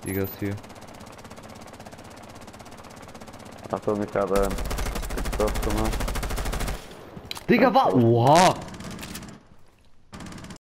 Diggas hier. Achso, ich habe getroffen. Digga, war. Oha!